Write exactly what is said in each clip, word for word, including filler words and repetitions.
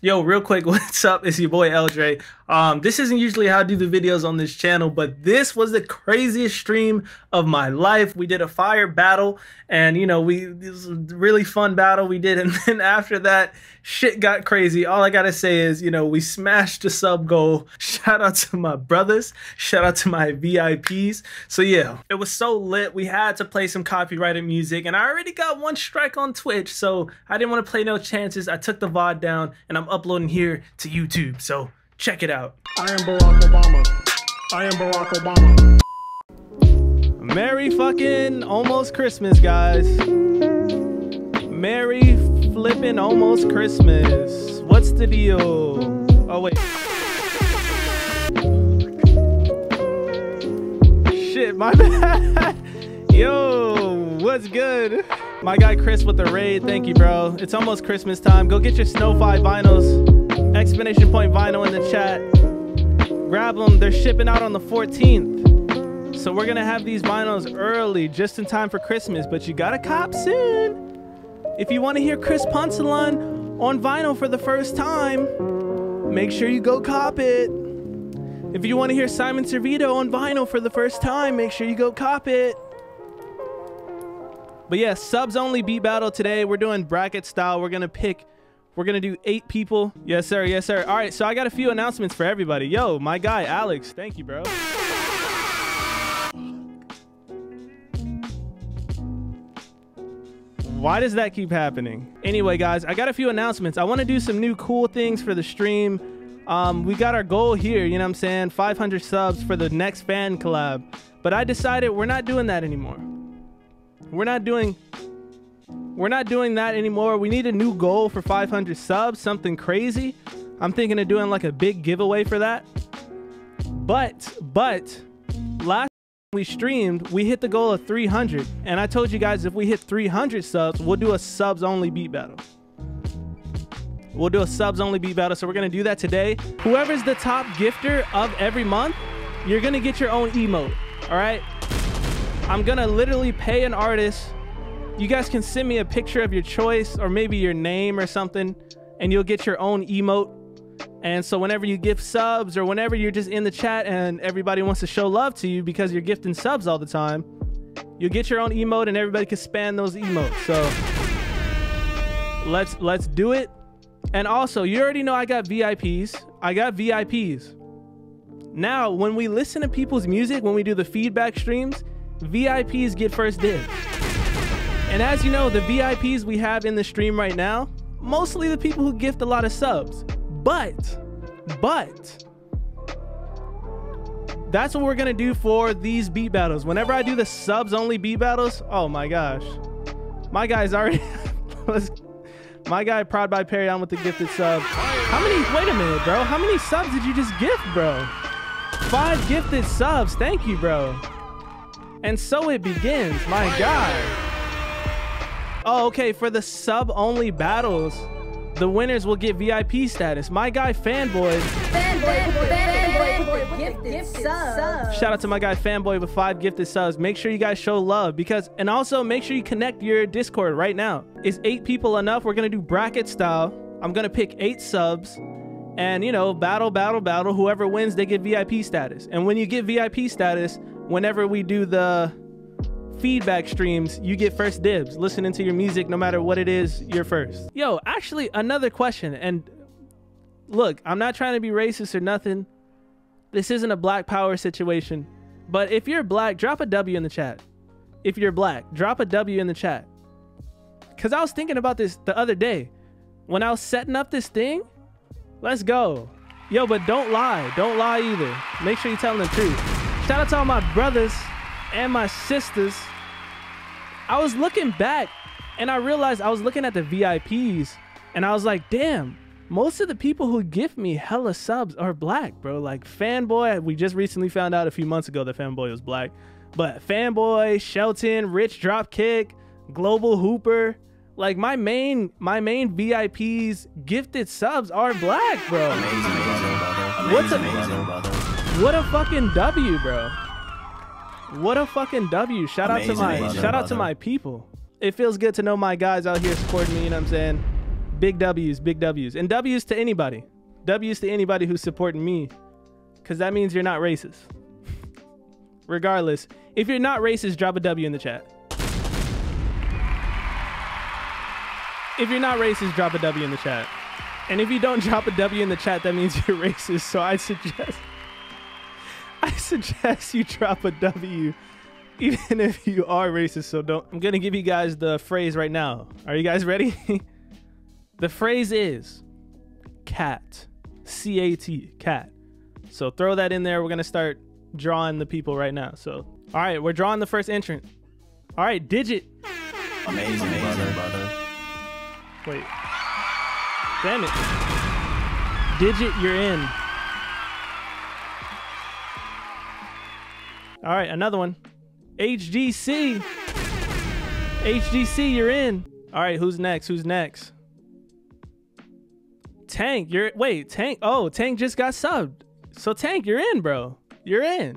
Yo, real quick, what's up? It's your boy l.dre. Um, this isn't usually how I do the videos on this channel, but this was the craziest stream of my life. We did a fire battle, and you know, we this was a really fun battle we did, and then after that, shit got crazy. All I gotta say is, you know, we smashed the sub goal. Shout out to my brothers. Shout out to my V I Ps. So yeah, it was so lit. We had to play some copyrighted music, and I already got one strike on Twitch, so I didn't want to play no chances. I took the V O D down, and I'm uploading here to YouTube, so check it out. I am Barack Obama. I am Barack Obama. Merry fucking almost Christmas, guys. Merry flipping almost Christmas. What's the deal? Oh wait. Shit, my bad. Yo, what's good? My guy Chris with the raid. Thank you, bro. It's almost Christmas time. Go get your Snowfi vinyls. Exclamation point vinyl in the chat. Grab them. They're shipping out on the fourteenth. So we're going to have these vinyls early, just in time for Christmas. But you got to cop soon. If you want to hear Chris Poncelon on vinyl for the first time, make sure you go cop it. If you want to hear Simon Servito on vinyl for the first time, make sure you go cop it. But yeah, subs only beat battle today. We're doing bracket style. We're gonna pick, we're gonna do eight people. Yes, sir. Yes, sir. All right, so I got a few announcements for everybody. Yo, my guy, Alex. Thank you, bro. Why does that keep happening? Anyway, guys, I got a few announcements. I want to do some new cool things for the stream. Um, we got our goal here, you know what I'm saying? five hundred subs for the next fan collab. But I decided we're not doing that anymore. We're not doing we're not doing that anymore. We need a new goal for five hundred subs, something crazy. I'm thinking of doing like a big giveaway for that. But but last time we streamed, we hit the goal of three hundred, and I told you guys if we hit three hundred subs, we'll do a subs only beat battle. We'll do a subs only beat battle, so we're gonna do that today. Whoever's the top gifter of every month, you're gonna get your own emote. All right, I'm gonna literally pay an artist. You guys can send me a picture of your choice or maybe your name or something, and you'll get your own emote. And so whenever you gift subs or whenever you're just in the chat and everybody wants to show love to you because you're gifting subs all the time, you'll get your own emote and everybody can spam those emotes. So let's let's do it. And also, you already know I got V I Ps. I got V I Ps. Now, when we listen to people's music, when we do the feedback streams, V I Ps get first dibs. And as you know, the V I Ps we have in the stream right now, mostly the people who gift a lot of subs. But, but, that's what we're gonna do for these beat battles. Whenever I do the subs only beat battles, oh my gosh. My guy's already, let's, my guy Proud by Perry on with the gifted sub. How many, wait a minute, bro. How many subs did you just gift, bro? Five gifted subs, thank you, bro. And so it begins, my God. Oh, okay, for the sub-only battles, the winners will get V I P status. My guy, Fanboy. Fanboy, fanboy, fanboy, gifted subs. Shout out to my guy, Fanboy, with five gifted subs. Make sure you guys show love because, and also make sure you connect your Discord right now. Is eight people enough? We're gonna do bracket style. I'm gonna pick eight subs and, you know, battle, battle, battle. Whoever wins, they get V I P status. And when you get V I P status, whenever we do the feedback streams, you get first dibs. Listening to your music, no matter what it is, you're first. Yo, actually, another question. And look, I'm not trying to be racist or nothing. This isn't a black power situation. But if you're black, drop a W in the chat. If you're black, drop a W in the chat. Because I was thinking about this the other day. When I was setting up this thing, let's go. Yo, but don't lie. Don't lie either. Make sure you're telling the truth. Shout out to all my brothers and my sisters. I was looking back and I realized I was looking at the V I Ps and I was like, damn, most of the people who gift me hella subs are black, bro. Like Fanboy, we just recently found out a few months ago that Fanboy was black. But Fanboy, Shelton, Rich Dropkick, Global Hooper, like my main my main V I Ps gifted subs are black, bro. Amazing, amazing, What's a amazing, brother. What a fucking W, bro. What a fucking W. Shout out Amazing, to my amazing, shout out brother. to my people. It feels good to know my guys out here supporting me, you know what I'm saying? Big W's, big W's. And W's to anybody. W's to anybody who's supporting me. Because that means you're not racist. Regardless, if you're not racist, drop a W in the chat. If you're not racist, drop a W in the chat. And if you don't drop a W in the chat, that means you're racist. So I suggest, I suggest you drop a W, even if you are racist. So don't. I'm gonna give you guys the phrase right now. Are you guys ready? The phrase is cat, C A T, cat. So throw that in there. We're gonna start drawing the people right now. So all right, we're drawing the first entrant. All right, Digit. Amazing, amazing, brother, brother. Wait. Damn it. Digit, you're in. All right, another one. H G C. H G C, you're in. All right, who's next? Who's next? Tank, you're... Wait, Tank... Oh, Tank just got subbed. So, Tank, you're in, bro. You're in.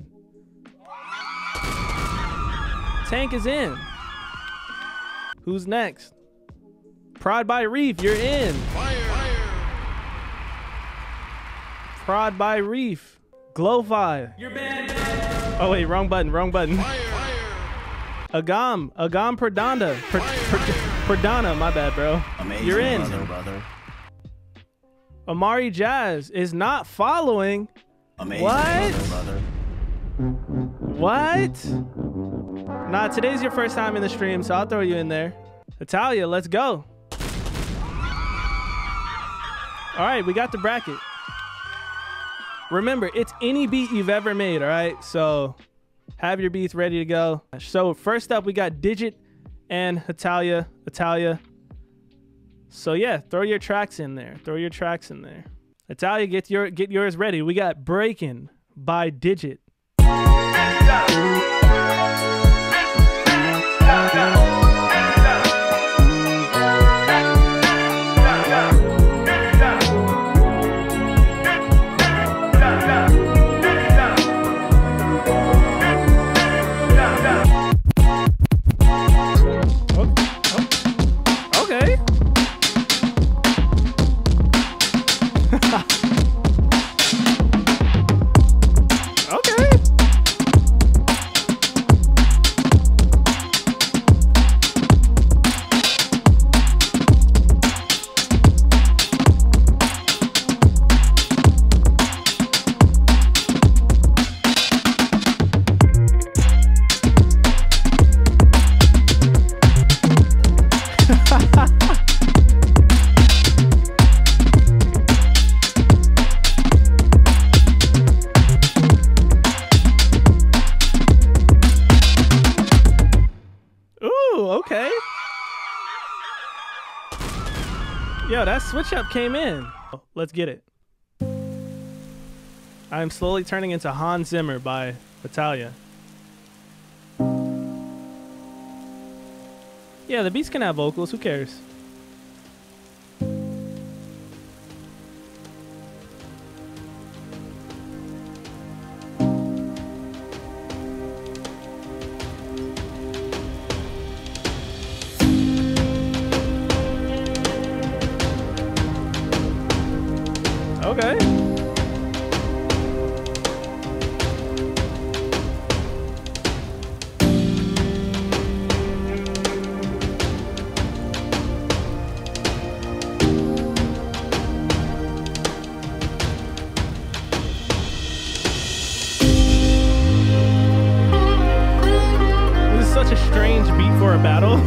Tank is in. Who's next? Prod by Reef, you're in. Fire. Prod by Reef. Glowfi. You're banned. Oh wait, wrong button, wrong button. Fire. Agam, Agam Perdana. Per, per, Perdana, my bad, bro. Amazing, you're in. Brother, brother. Amari Jazz is not following. Amazing, what? Brother, brother. What? Nah, today's your first time in the stream, so I'll throw you in there. Italia, let's go. All right, we got the bracket. Remember, it's any beat you've ever made, all right? So have your beats ready to go. So first up, we got Digit and Italia. Italia. So yeah, throw your tracks in there. Throw your tracks in there. Italia, get your get yours ready. We got Breakin' by Digit. Yo, that switch up came in. Let's get it. I'm slowly turning into Hans Zimmer by Italia. Yeah, the beats can have vocals. Who cares? Okay. This is such a strange beat for a battle.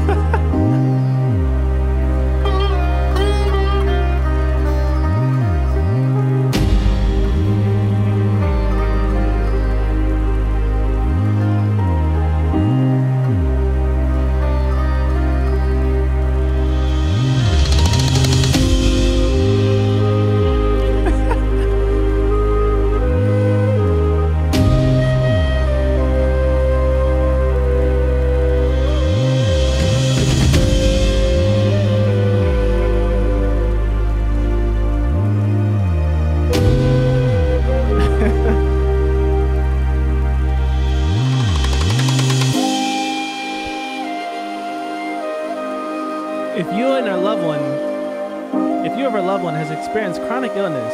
loved one has experienced chronic illness.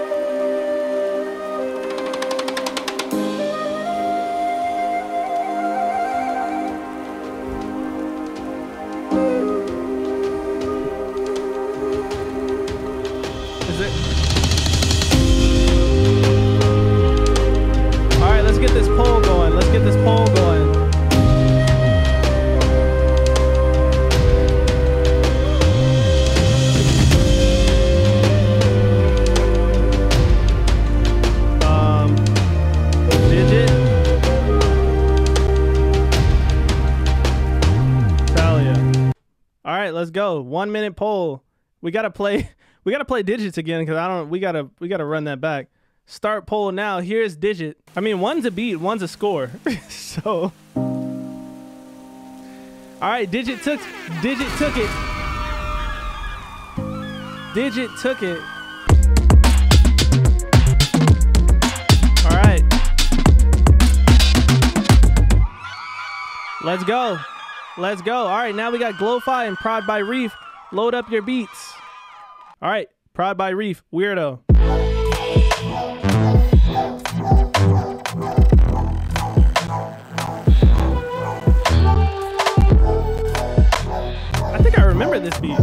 Is it? All right, let's get this poll going. Let's get this poll going. Let's go. One minute poll. We gotta play. We gotta play digits again because I don't. We gotta. We gotta run that back. Start poll now. Here's digit. I mean, one's a beat, one's a score. So, all right. Digit took. Digit took it. Digit took it. All right. Let's go. Let's go. All right, now we got Glowfi and Prod by Reef. Load up your beats. All right, Prod by Reef, Weirdo. I think I remember this beat.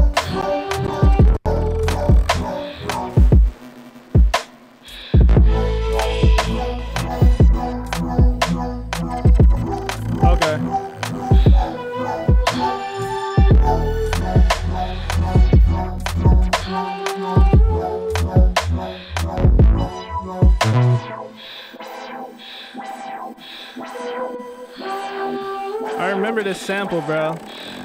Okay. I remember this sample, bro.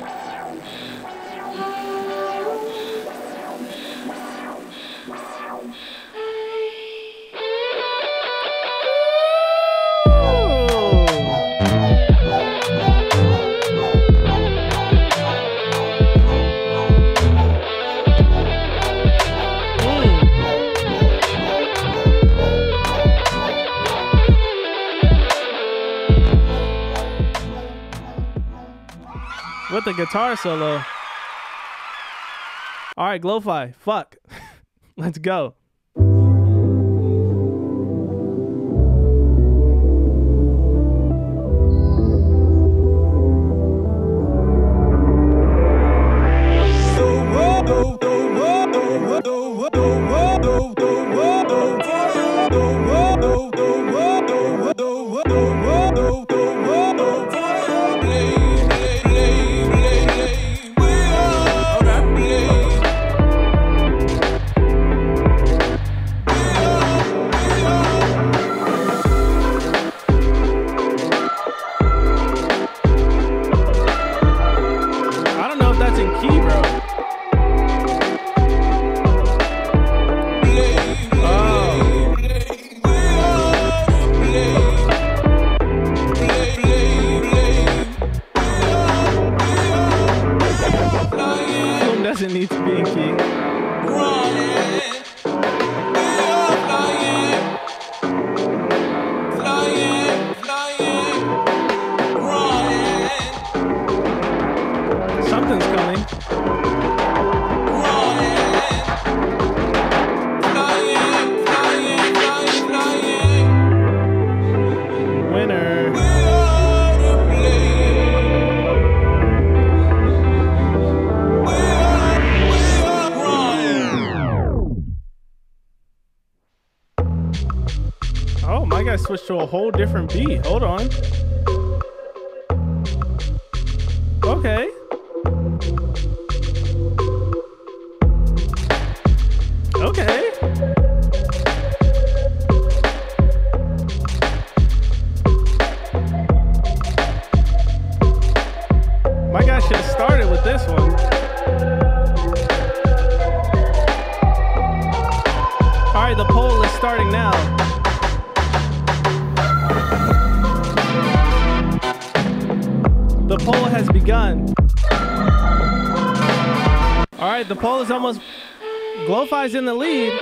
With the guitar solo. All right, Glowfi, fuck. Let's go. Doesn't need to be in key. Something's coming. Winner. Oh, my guy switched to a whole different beat. Hold on. Okay. Okay. My guy should have started with this one. All right, the poll is starting now. The poll has begun. All right, the poll is almost... Glowfi's in the lead.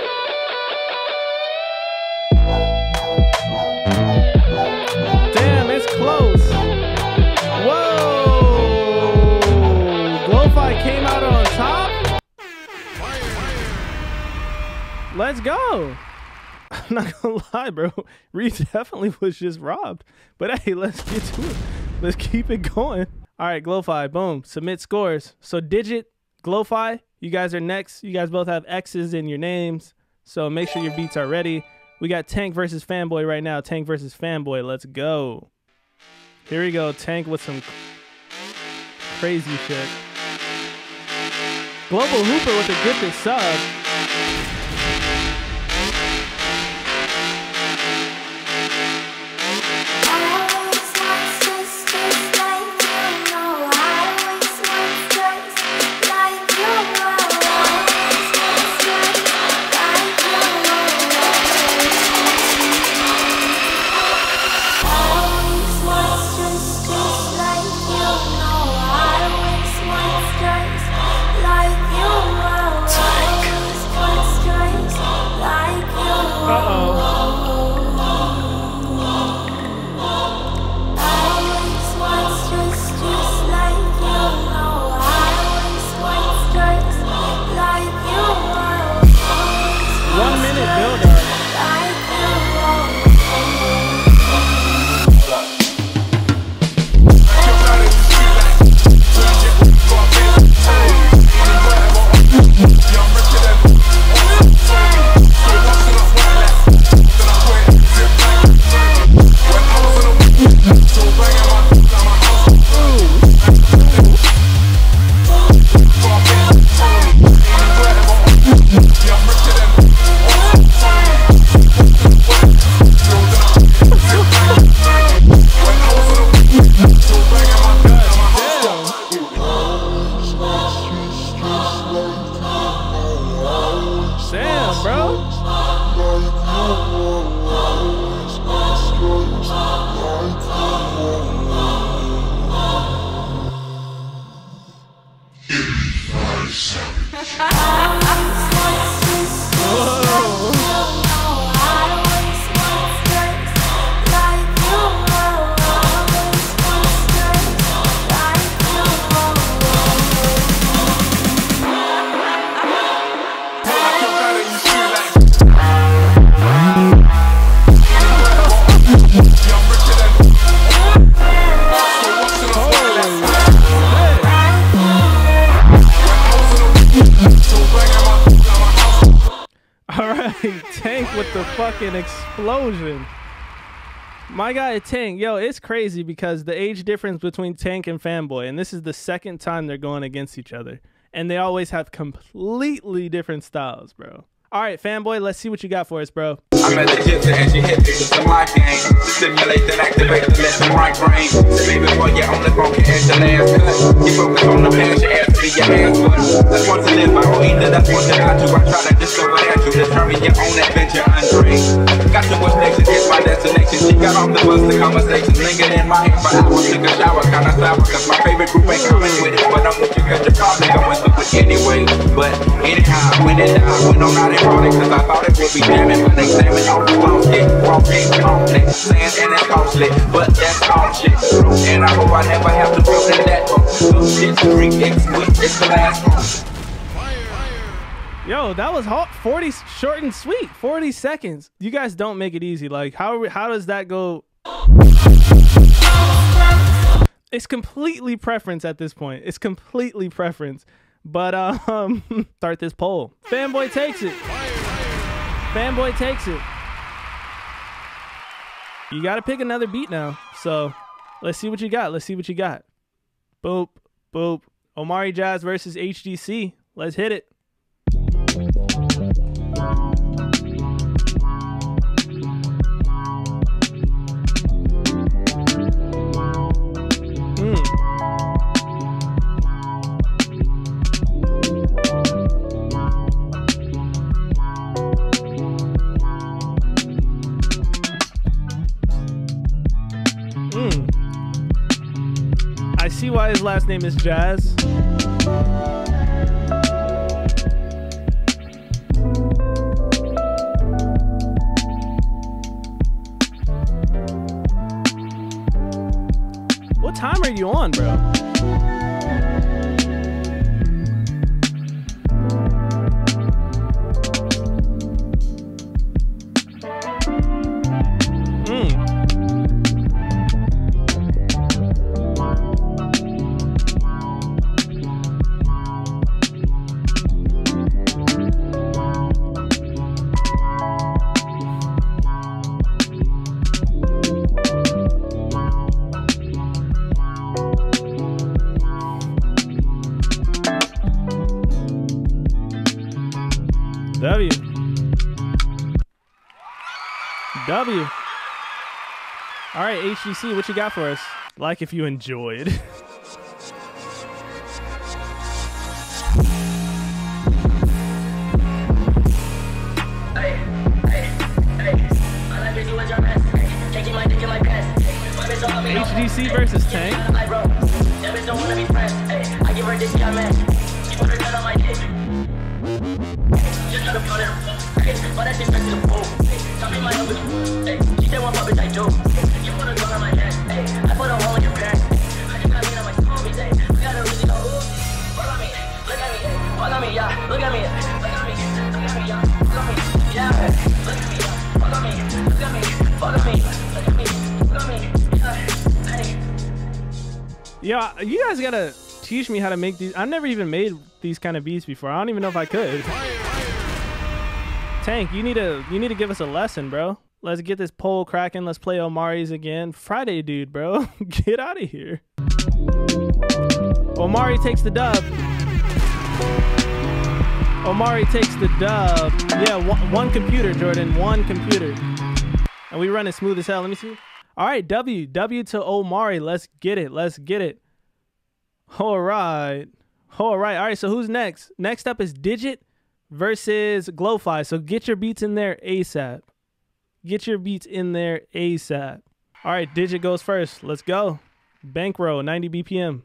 Damn, it's close. Whoa! Glowfi came out on top? Let's go. I'm not gonna lie, bro. Reed definitely was just robbed. But hey, let's get to it. Let's keep it going. All right, Glowfi, boom. Submit scores. So Digit, Glowfi, you guys are next. You guys both have X's in your names. So make sure your beats are ready. We got Tank versus Fanboy right now. Tank versus Fanboy. Let's go. Here we go. Tank with some crazy shit. Global Hooper with a gifted sub. Tank with the fucking explosion. My guy Tank, yo, it's crazy because the age difference between Tank and Fanboy, and this is the second time they're going against each other, and they always have completely different styles, bro. All right, Fanboy, let's see what you got for us, bro. I'm at the gypsy and she hit me with some life game. Stimulate and activate the left and right brain. Baby boy, you're on the phone, you answer last cut. You focus on the past, your ass to be your hands foot. That's one to live by, or either that's one to die to. I try to discover that you determine your own adventure, l.dre. Got too much next against my destination. She got off the bus, the conversation lingered in my head for hours. Took a shower, kinda sour, cause my favorite group ain't coming with it. But I'm with you, cause you're probably going through it anyway. But anyhow, when it died, went on out and brought it, cause I thought it would be jamming. But they examine all the flows, get walking complex, sand and it's costly, but that's all shit. And I hope I never have to build in that book. So shit's three X week, it's the last one. Yo, that was hot. forty short and sweet. forty seconds. You guys don't make it easy. Like, how how does that go? It's completely preference at this point. It's completely preference. But um, start this poll. Fanboy takes it. Fanboy takes it. You got to pick another beat now. So let's see what you got. Let's see what you got. Boop, boop. Omari Jazz versus H D C. Let's hit it. I see why his last name is Jazz. What time are you on, bro? W. All right, H G C, what you got for us? Like if you enjoyed. H G C versus Tank. Yeah, you guys gotta teach me how to make these. I've never even made these kind of beats before. I don't even know if I could. Tank, you need to you need to give us a lesson, bro. Let's get this poll cracking. Let's play Omari's again. Friday, dude, bro. Get out of here. Omari takes the dub. Omari takes the dub. Yeah, one, one computer, Jordan. One computer. And we run it smooth as hell. Let me see. All right, W. W to Omari. Let's get it. Let's get it. All right. All right. All right, so who's next? Next up is Digit versus Glowfi. So get your beats in there ASAP. Get your beats in there ASAP. All right, Digit goes first. Let's go. Bankroll, ninety B P M.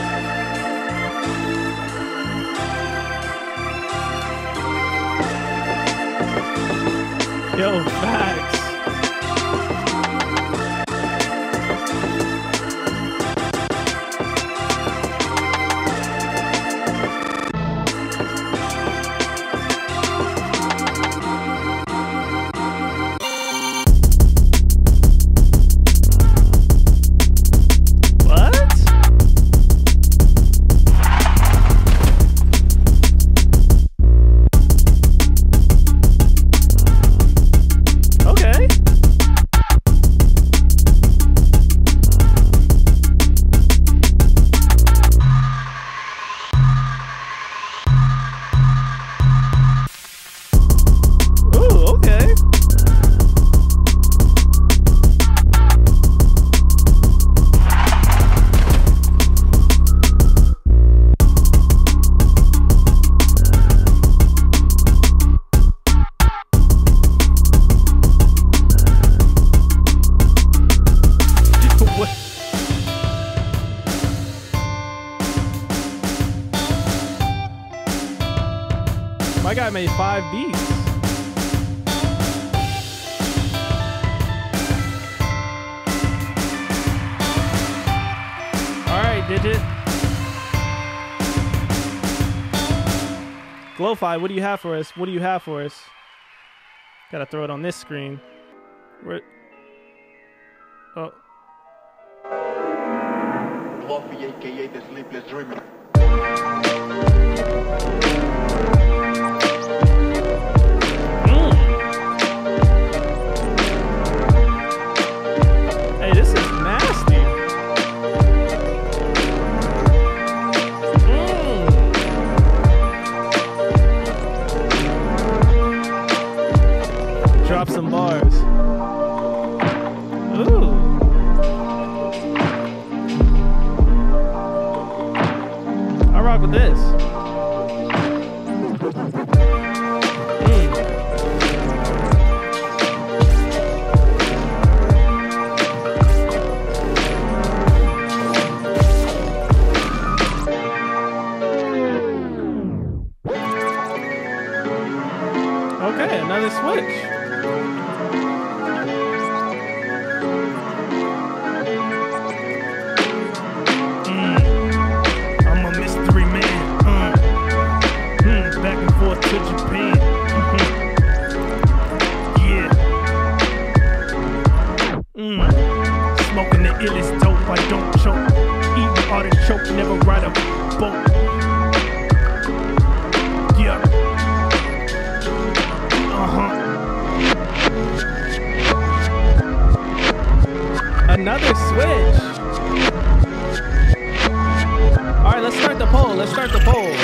Yo, facts. My guy made five beats. All right, Digit. Glowfi, what do you have for us? What do you have for us? Gotta throw it on this screen. Where? Oh. Glowfi, aka the Sleepless Dreamer. Drop some bars. Ooh. I rock with this. Mm. Okay, another switch. To Japan. Yeah. Mm. Smoking the illest dope, I don't choke. Eating artichoke, never ride a boat. Yeah. Uh-huh. Another switch. Alright, let's start the poll. Let's start the poll.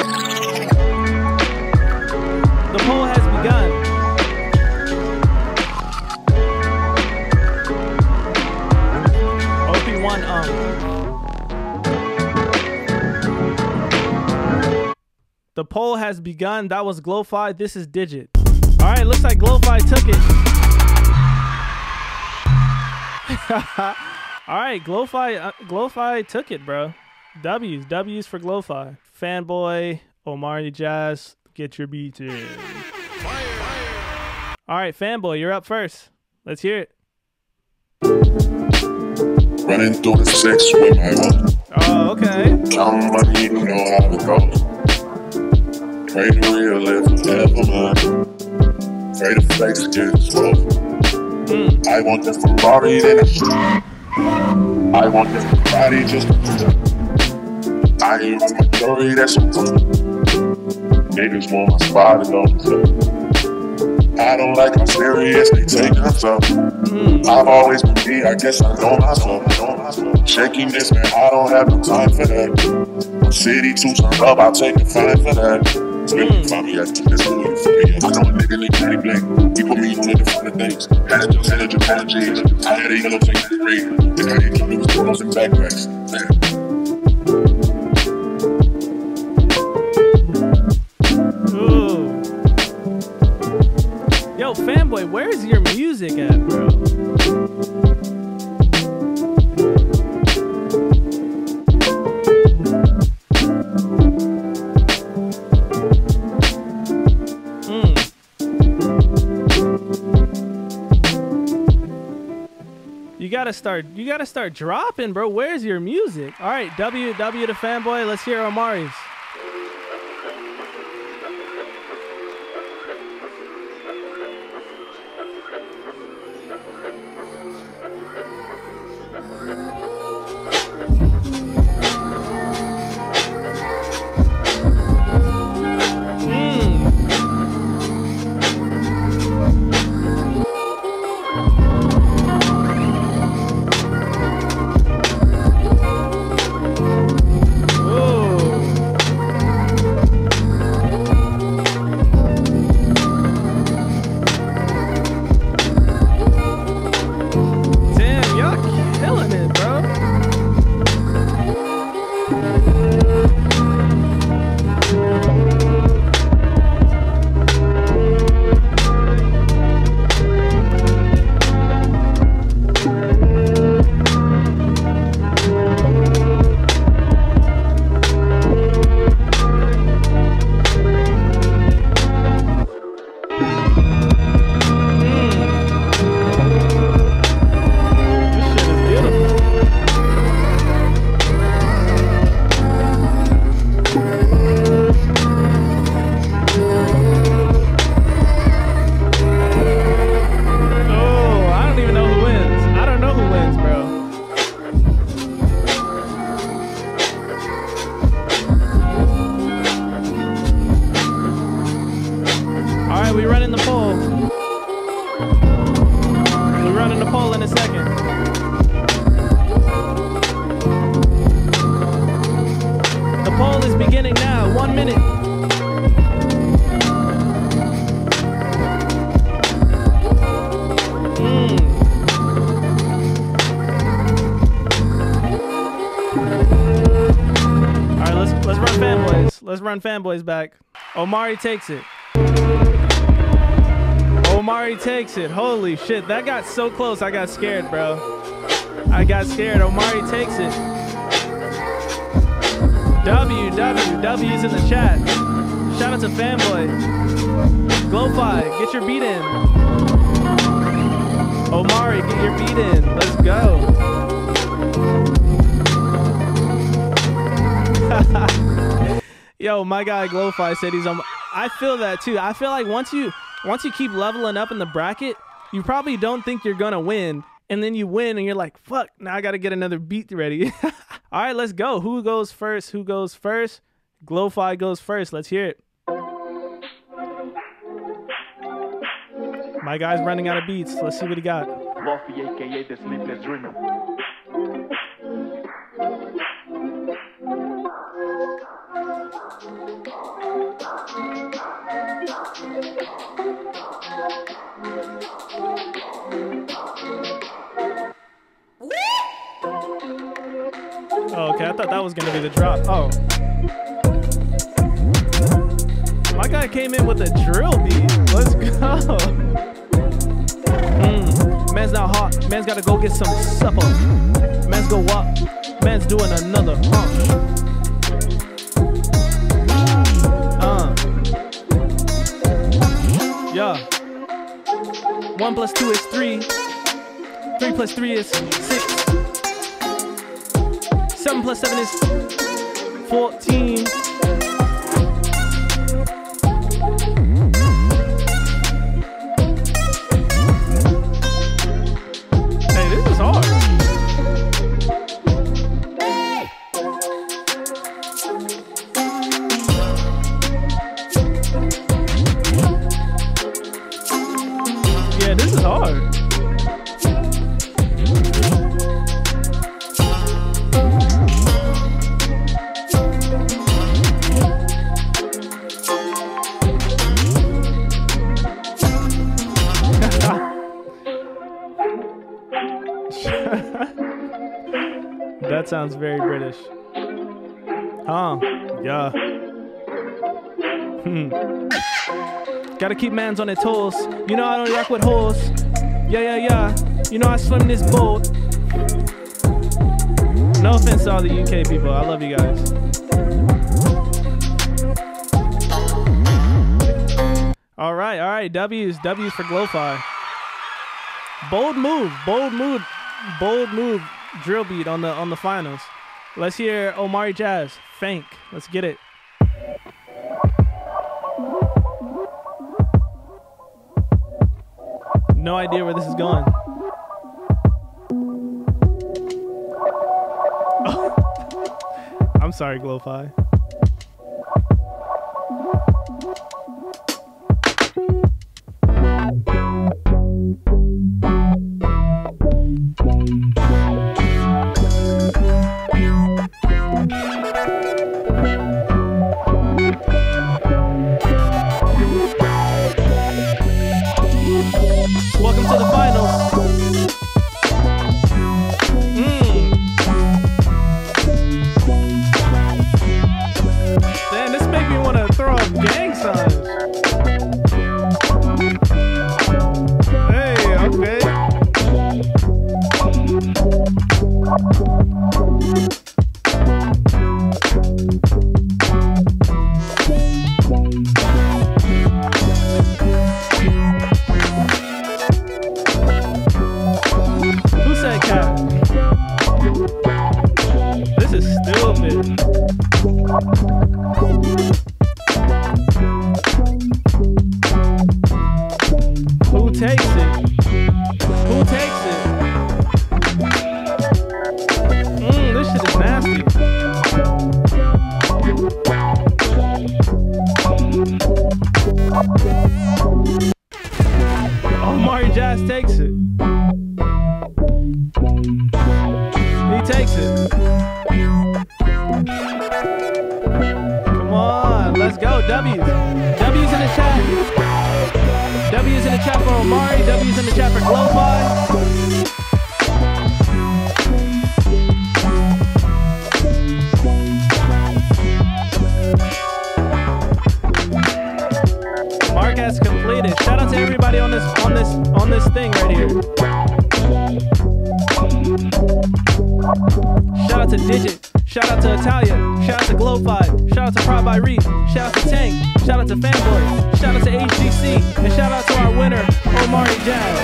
The poll has begun. poll has begun. That was Glowfi. This is Digit. All right, looks like Glowfi took it. All right, Glowfi, uh, Glowfi took it, bro. W's, W's for Glowfi. Fanboy, Omari Jazz, get your beat in. All right, Fanboy, you're up first. Let's hear it. Running through the six with my one. Oh, okay. Counting money, you know how it goes. Pray to real live forever, man. Pray to flex, get slow. Mm. I want the Ferrari, then it's I want the Ferrari, just I ain't with my jewelry, that's what niggas want my spot and don't. I don't like how serious they take themselves. Mm. I've always been me, I guess I know myself. Shaking this, man, I don't have no time for that. My city too turned up, I'll take a fine for that. Really find me at this movie for me. I know a nigga named Patty Blake. He put me on the front of things. Had a just had a Japan G's. I had a yellow take the three. Then I didn't come, it was photos and backpacks. Man. Ooh. Yo, Fanboy, where's your music at, bro? You gotta start, you gotta start dropping, bro. Where's your music? All right, W, W to Fanboy. Let's hear Omari's. Run Fanboys back. Omari takes it. Omari takes it. Holy shit, that got so close. I got scared, bro. I got scared. Omari takes it. W, W, W's in the chat. Shout out to Fanboy. Glowfi, get your beat in. Omari, get your beat in. Let's go. Yo, my guy Glowfi said he's on. I feel that too. I feel like once you once you keep leveling up in the bracket, you probably don't think you're gonna win, and then you win, and you're like, "Fuck! Now I gotta get another beat ready." All right, let's go. Who goes first? Who goes first? Glowfi goes first. Let's hear it. My guy's running out of beats. Let's see what he got. Buffy, aka the Sleepless Dreamer. Oh, okay, I thought that was gonna be the drop. Oh. My guy came in with a drill beat. Let's go. Mm. Man's not hot. Man's gotta go get some supper. Man's go up. Man's doing another punch. Uh. Yeah. One plus two is three. Three plus three is six. Seven plus seven is fourteen. Hey, this is hard. Yeah, this is hard. That sounds very British. Huh? Yeah. Hmm. Gotta keep mans on their toes. You know I don't rock with hoes. Yeah, yeah, yeah. You know I swim this boat. No offense to all the U K people. I love you guys. All right, all right. W's, W's for Glowfi. Bold move, bold move, bold move. Drill beat on the on the finals. Let's hear Omari Jazz. Fank. Let's get it. No idea where this is going. Oh. I'm sorry, Glowfi. Welcome to the finals. Mm. Damn, this make me want to throw up gang signs. Hey, okay. This is stupid. Who takes it? Who takes it? Mmm, this shit is nasty. Omari Jazz takes it. He takes it. Come on, let's go. W's. W's in the chat. W's in the chat for Omari. W's in the chat for Glowfi. Mark has completed. Shout out to everybody on this on this on this thing right here. Shout out to Digit. Shout out to Italia. Shout out to Glowfi. Shout out to Prod by Reef. Shout out to Tank. Shout out to Fanboy. Shout out to H G C. And shout out to our winner, Omari Jazz.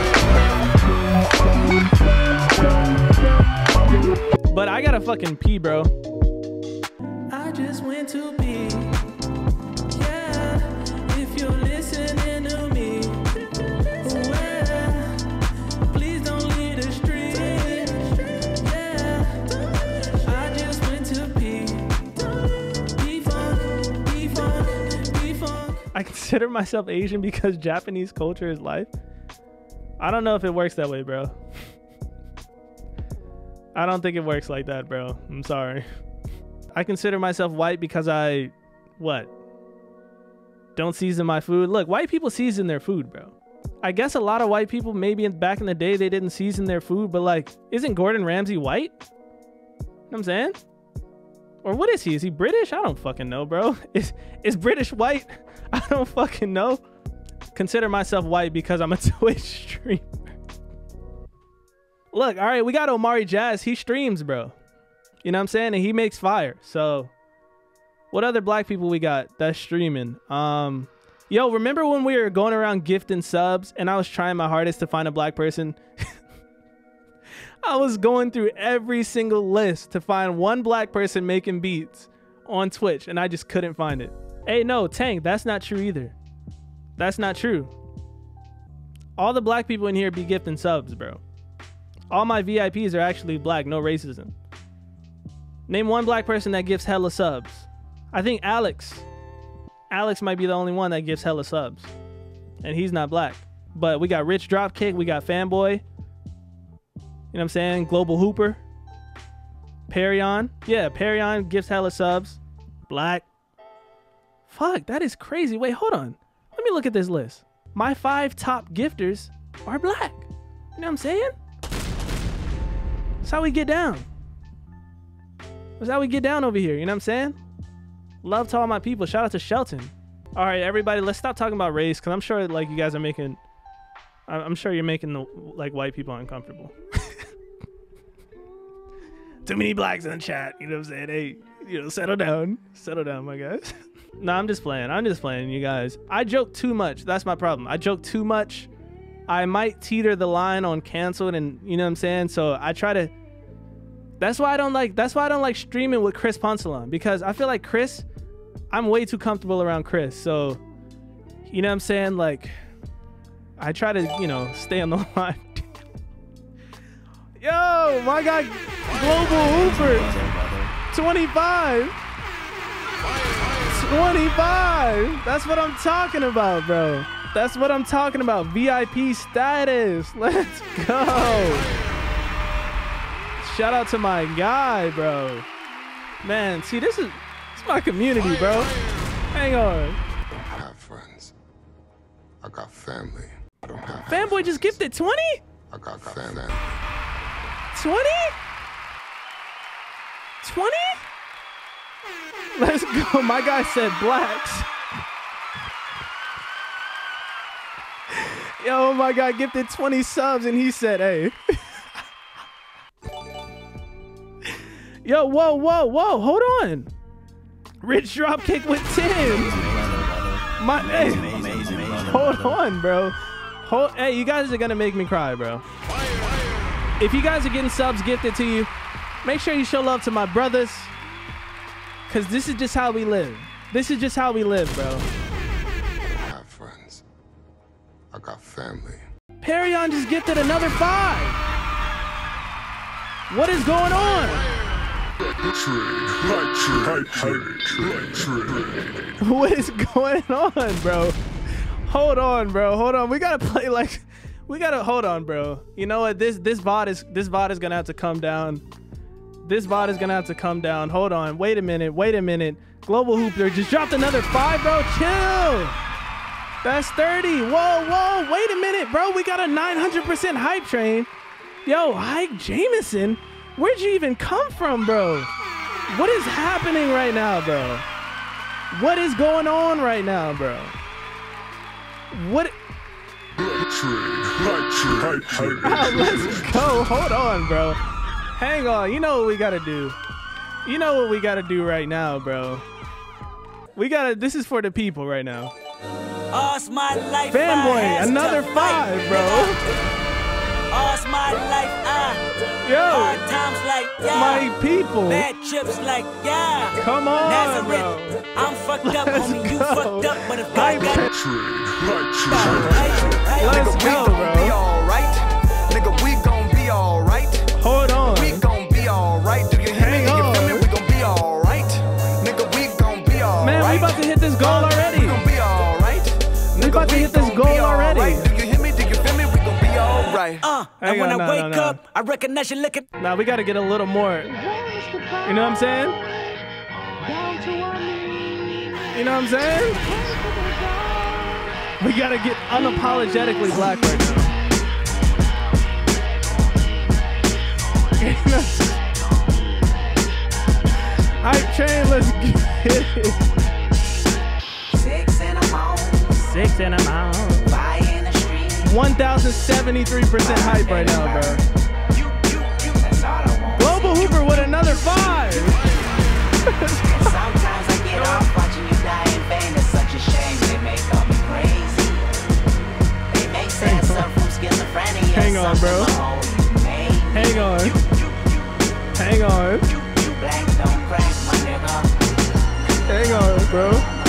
But I gotta fucking pee, bro. I just went to pee. Yeah, if you're listening to me. I consider myself Asian because Japanese culture is life. I don't know if it works that way, bro. I don't think it works like that, bro. I'm sorry. I consider myself white because I, what? Don't season my food. Look, white people season their food, bro. I guess a lot of white people, maybe in, back in the day, they didn't season their food, but like, isn't Gordon Ramsay white? You know what I'm saying? Or what is he? Is he British? I don't fucking know, bro. Is is British white? I don't fucking know. Consider myself white because I'm a Twitch streamer. Look, all right, we got Omari Jazz. He streams, bro. You know what I'm saying? And he makes fire. So what other black people we got that's streaming? Um, yo, remember when we were going around gifting subs and I was trying my hardest to find a black person? I was going through every single list to find one black person making beats on Twitch, and I just couldn't find it. Hey, no, Tank, that's not true either. That's not true. All the black people in here be gifting subs, bro. All my V I Ps are actually black, no racism. Name one black person that gives hella subs. I think Alex. Alex might be the only one that gives hella subs. And he's not black. But we got Rich Dropkick, we got Fanboy. You know what I'm saying? Global Hooper. Perion. Yeah, Perion gives hella subs. Black. Fuck, that is crazy. Wait, hold on. Let me look at this list. My five top gifters are black. You know what I'm saying? That's how we get down. That's how we get down over here. You know what I'm saying? Love to all my people. Shout out to Shelton. All right, everybody, let's stop talking about race because I'm sure like you guys are making... I'm sure you're making the like white people uncomfortable. Too many blacks in the chat. You know what I'm saying? Hey, you know, settle down. Settle down, my guys. No, I'm just playing. I'm just playing, you guys. I joke too much. That's my problem. I joke too much. I might teeter the line on canceled, and you know what I'm saying? So I try to... That's why I don't like... That's why I don't like streaming with Chris Poncelon, because I feel like Chris... I'm way too comfortable around Chris. So, you know what I'm saying? Like... I try to, you know, stay on the line. Yo, my guy, Global Hooper, twenty-five. twenty-five. That's what I'm talking about, bro. That's what I'm talking about. V I P status. Let's go. Shout out to my guy, bro. Man, see, this is, this is my community, bro. Hang on. I have friends. I got family. I don't have Fanboy just gifted twenty? I got family. twenty? twenty? Let's go. My guy said blacks. Yo, my guy gifted twenty subs and he said, hey. Yo, whoa, whoa, whoa. Hold on. Rich Dropkick with ten. My, hey. Hold on, bro. Hold, hey, you guys are gonna make me cry, bro. If you guys are getting subs gifted to you, make sure you show love to my brothers, because this is just how we live. This is just how we live, bro. I have friends. I got family. Perion just gifted another five. What is going on? What is going on, bro? Hold on, bro. Hold on. We gotta play like, we gotta hold on, bro. You know what? This this V O D is this V O D is gonna have to come down. This V O D is gonna have to come down. Hold on. Wait a minute. Wait a minute. Global Hooper just dropped another five, bro. Chill. That's thirty. Whoa, whoa. Wait a minute, bro. We got a nine hundred percent hype train. Yo, Hype Jameson. Where'd you even come from, bro? What is happening right now, bro? What is going on right now, bro? What? Oh, let's go. Hold on, bro. Hang on. You know what we gotta do. You know what we gotta do right now, bro. We gotta. This is for the people right now. All's my life. Fanboy, another five, bro. All's my life. I. Yo. Hard times like yeah. My people. Bad trips like yeah. Come on, Nazareth. bro. I'm fucked up, Let's homie. go. You fucked up, but if I got Let's Nigga, go, we gon' bro. be alright. Nigga, we gon' be alright. Hold on. We gon' be alright. Do you hear Hang me? Do you on. feel me? We gon' be alright. Nigga, we gon' be alright. Man, we about to hit this goal already. We gon' be alright. We about to hit this gon' goal be already. alright. Do you hear me? Do you feel me? We gon' be alright. Uh, Hang and when on, I no, wake no, no. up, I recognize you looking. Now we gotta get a little more. You know what I'm saying? You know what I'm saying? We gotta get unapologetically black right now. Hype train, let's get it. Six in the morning. Six in the morning. Fire in the street. one thousand seventy-three percent hype right now, bro. You, you, you. That's all I want. Global Hooper with another five. And sometimes I get off watching you die in vain. It's such a shame. They may call me crazy. They may say I suffer from schizophrenia. Hang on, bro. Hang on. Hang on. Black don't crack, my nigga. Hang on, bro.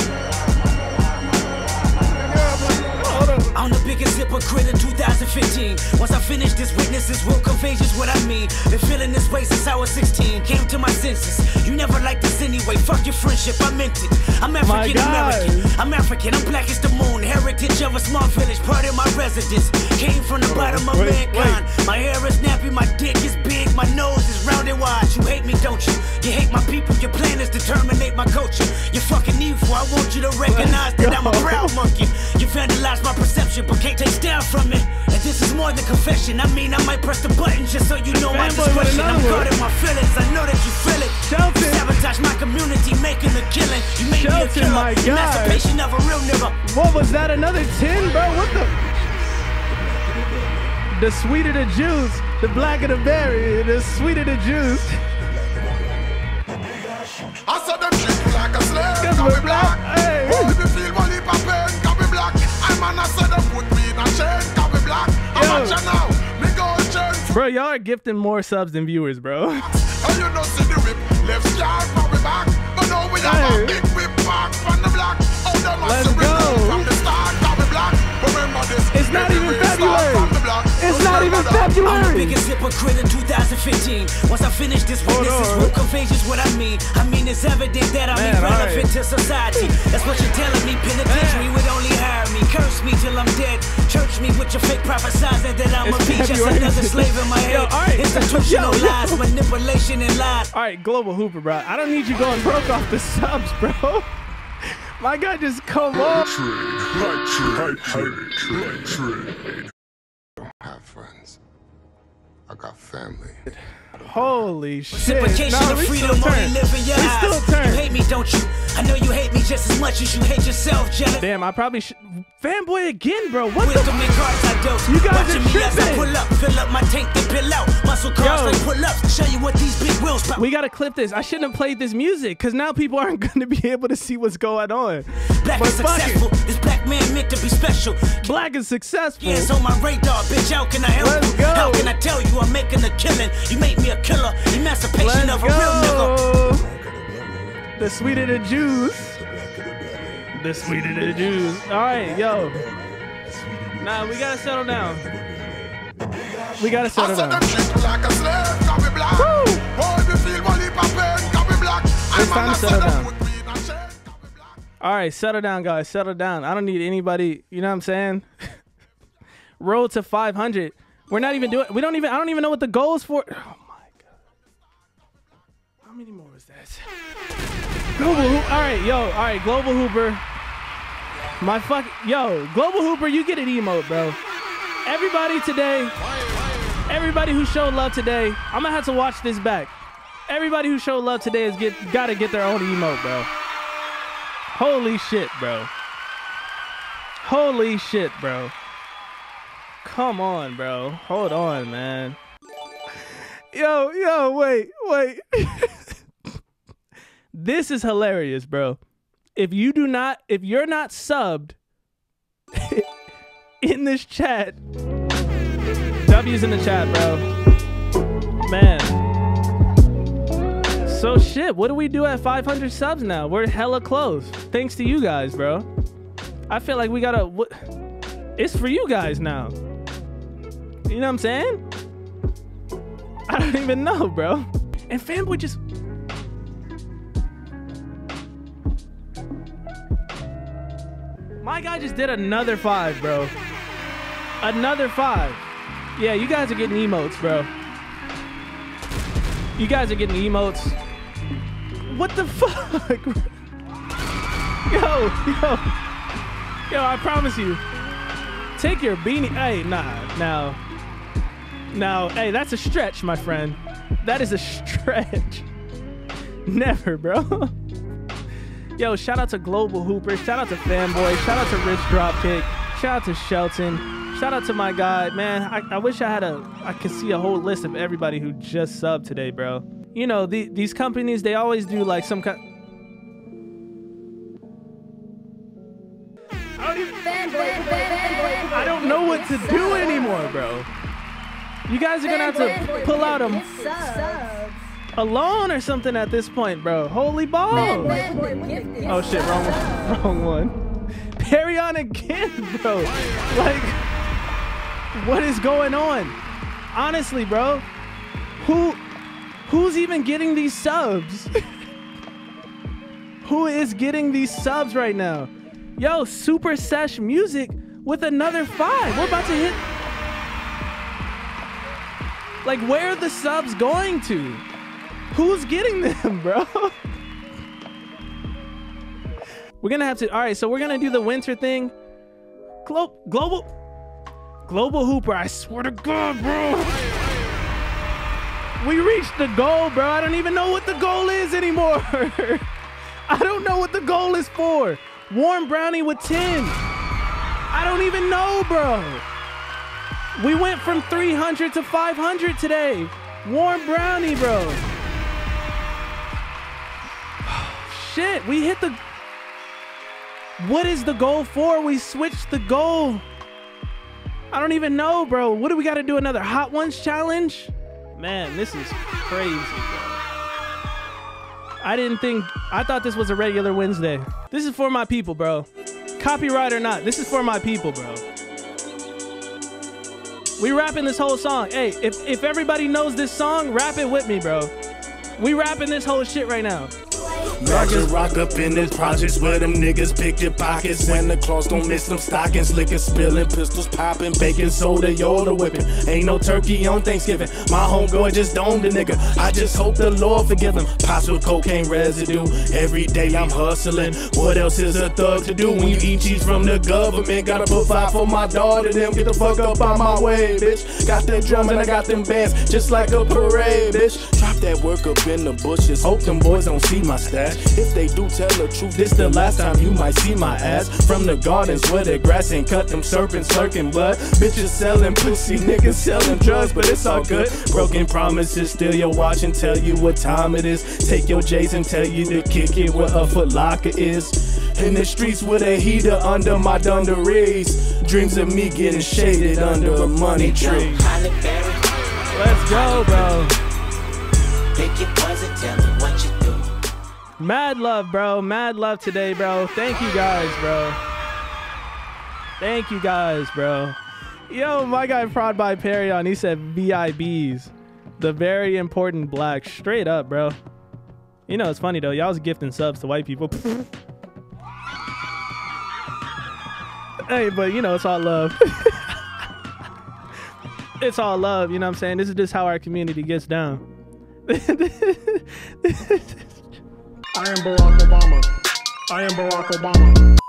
I'm the biggest hypocrite in two thousand fifteen. Once I finish this, witnesses will convey just what I mean. Been feeling this way since I was sixteen. Came to my senses. You never liked this anyway. Fuck your friendship, I meant it. I'm African American. I'm African. I'm black as the moon. Heritage of a small village, part of my residence. Came from the bottom of wait, mankind. wait. My hair is nappy, my dick is big, my nose is round and wide. You hate me, don't you? You hate my people. Your plan is to terminate my culture. You're fucking evil. I want you to recognize that I'm a proud monkey. You vandalized my perception, but can't take down from it. And this is more than confession. I mean, I might press the button just so you know my discretion. I'm guarding my feelings. I know that you feel it. Shelton. You sabotage my community, making the killing. You made me a Shelton, killer. my God. Emancipation of a real nigga. What was that? Another ten, bro? What the? The sweeter the juice, the blacker the berry, the sweeter the juice. I saw them treat me like a slave. Cause we're black. Hey. Oh, if you feel money for pain, can be black. I'm an I said them put me in a chain, can be black. I'm Yo. a now, me go chain. Bro, y'all are gifting more subs than viewers, bro. And you know see the whip, left scar from the back. But now we have Hey. a big whip back from the black. Oh, them Let's must be go. from the start, can be black. Remember this. It's not every even way start February. from the black. It's Just not even remember that. I'm the February. biggest hypocrite in two thousand fifteen. Once I finish this, Hold witnesses on. will convey just what I mean. I mean, it's evident that I'm Man, irrelevant alright. to society. That's what you're telling me. Penitentiary would only hire me. Curse me till I'm dead. Church me with your fake prophesizing that I'm It's a beach. Just February. another slave in my Yo, head. alright. Institutional Yo, yo. lies, manipulation and lies. All right, Global Hooper, bro. I don't need you going broke off the subs, bro. My guy just come on. I don't have friends. I got family. Holy shit. Reciprocation No, of we freedom still only turn. live in your We eyes. still You turn. hate me, don't you? I know you hate me just as much as you hate yourself, jealous. Damn, I probably should. Fanboy again, bro. What the? Wisdom and cards I dose. You guys Watching are me as I tripping. pull up, fill up my tank, then pill out. Muscle cars Yo. like pull ups. Show you what these big wheels pop. We gotta clip this. I shouldn't have played this music because now people aren't gonna be able to see what's going on. Black But is fuck it. successful. This black man meant to be special. Black is successful. Yeah, it's on my radar, bitch. How can I help Let's you? go. How can I tell you I'm making a killing? You made me a killer. Emancipation Let's of a real nigga. go. The sweeter the juice. The sweeter the juice. All right, yo. Nah, we gotta settle down. We gotta I settle saw down. them treat me like a slave, can be black. Woo. Oh, if you feel money for pain, can be black. It's I'm time an to I settle said them down. put me in a chain, can be black. All right, settle down, guys. Settle down. I don't need anybody. You know what I'm saying? Road to five hundred. We're not even doing. We don't even. I don't even know what the goal is for. Oh my god. How many more is that? Global. Hoop- all right, yo. All right, Global Hooper. My fuck. Yo, Global Hooper. You get an emote, bro. Everybody today. Everybody who showed love today. I'm gonna have to watch this back. Everybody who showed love today is get gotta get their own emote, bro. Holy shit, bro. Holy shit, bro. Come on, bro. Hold on, man. Yo, yo, wait, wait. This is hilarious, bro. If you do not, if you're not subbed in this chat, W's in the chat, bro. Man. So shit, what do we do at five hundred subs now? We're hella close. Thanks to you guys, bro. I feel like we gotta, what? It's for you guys now. You know what I'm saying? I don't even know, bro. And Fanboy just... My guy just did another five, bro. Another five. Yeah, you guys are getting emotes, bro. You guys are getting emotes. What the fuck? Yo, yo. Yo, I promise you. Take your beanie. Hey, nah, now. Now, hey, that's a stretch, my friend. That is a stretch. Never, bro. Yo, shout out to Global Hooper. Shout out to Fanboy. Shout out to Rich Dropkick. Shout out to Shelton. Shout out to my guy. Man, I, I wish I had a, I could see a whole list of everybody who just subbed today, bro. You know, the, these companies, they always do like some kind. I don't even, I don't know what to do anymore, bro. You guys are gonna have to pull out a, a loan or something at this point, bro. Holy balls. Oh shit, wrong one. Wrong one. Perry on again, bro. Like, what is going on? Honestly, bro. Who, who's even getting these subs? Who is getting these subs right now? Yo, Super Sesh Music with another five. We're about to hit. Like, where are the subs going to? Who's getting them, bro? We're gonna have to. All right, so we're gonna do the winter thing. Glo global, global Hooper. I swear to God, bro. We reached the goal, bro. I don't even know what the goal is anymore. I don't know what the goal is for. Warm Brownie with ten. I don't even know, bro. We went from three hundred to five hundred today. Warm Brownie, bro. Shit, we hit the... What is the goal for? We switched the goal. I don't even know, bro. What do we got to do? Another Hot Ones challenge? Man, this is crazy, bro. I didn't think... I thought this was a regular Wednesday. This is for my people, bro. Copyright or not, this is for my people, bro. We rapping this whole song. Hey, if, if everybody knows this song, rap it with me, bro. We rapping this whole shit right now. Rocket rock up in this projects where them niggas pick your pockets. Santa Claus don't miss them stockings. Liquor spilling, pistols popping, baking soda, Yoda whipping. Ain't no turkey on Thanksgiving. My homeboy just domed a nigga. I just hope the Lord forgive him. Pots with cocaine residue. Every day I'm hustling. What else is a thug to do when you eat cheese from the government? Gotta put five for my daughter, them get the fuck up on my way, bitch. Got the drums and I got them bands, just like a parade, bitch. Drop that work up in the bushes. Hope them boys don't see my stash. If they do tell the truth, this the last time you might see my ass. From the gardens where the grass ain't cut, them serpents slurking blood. Bitches selling pussy, niggas selling drugs, but it's all good. Broken promises, steal your watch and tell you what time it is. Take your J's and tell you to kick it where a Foot Locker is. In the streets with a heater under my dungarees. Dreams of me getting shaded under a money tree. Let's go, bro. Pick your buzz and tell me what you do. Mad love, bro. Mad love today, bro. Thank you guys, bro. Thank you guys, bro. Yo, my guy Prod by Perry on, he said V I Bs. The very important black. Straight up, bro. You know, it's funny, though. Y'all was gifting subs to white people. Hey, but, you know, it's all love. It's all love, you know what I'm saying? This is just how our community gets down. I am Barack Obama. I am Barack Obama.